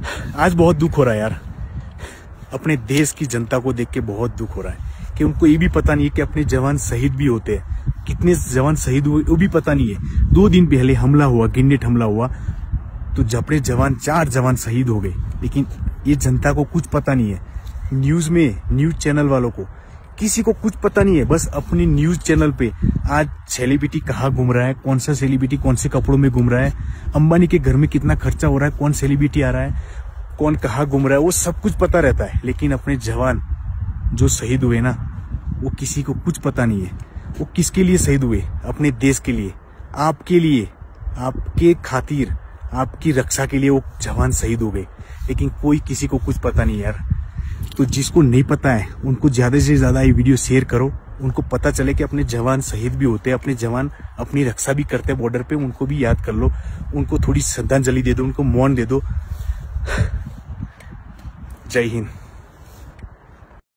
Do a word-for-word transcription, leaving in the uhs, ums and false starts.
आज बहुत दुख हो रहा है यार, अपने देश की जनता को देख के बहुत दुख हो रहा है कि उनको ये भी पता नहीं है कि अपने जवान शहीद भी होते हैं। कितने जवान शहीद हुए वो भी पता नहीं है। दो दिन पहले हमला हुआ, गिरनेट हमला हुआ, तो अपने जवान चार जवान शहीद हो गए, लेकिन ये जनता को कुछ पता नहीं है। न्यूज में, न्यूज चैनल वालों को किसी को कुछ पता नहीं है। बस अपनी न्यूज चैनल पे आज सेलिब्रिटी कहाँ घूम रहा है, कौन सा सेलिब्रिटी कौन से कपड़ों में घूम रहा है, अंबानी के घर में कितना खर्चा हो रहा है, कौन सेलिब्रिटी आ रहा है, कौन कहाँ घूम रहा है, वो सब कुछ पता रहता है। लेकिन अपने जवान जो शहीद हुए ना, वो किसी को कुछ पता नहीं है। वो किसके लिए शहीद हुए? अपने देश के लिए, आपके लिए, आपके खातिर, आपकी रक्षा के लिए वो जवान शहीद हो गए। लेकिन कोई किसी को कुछ पता नहीं यार। तो जिसको नहीं पता है उनको ज्यादा से ज्यादा ये वीडियो शेयर करो, उनको पता चले कि अपने जवान शहीद भी होते हैं, अपने जवान अपनी रक्षा भी करते हैं बॉर्डर पे, उनको भी याद कर लो, उनको थोड़ी श्रद्धांजलि दे दो, उनको मौन दे दो। जय हिंद।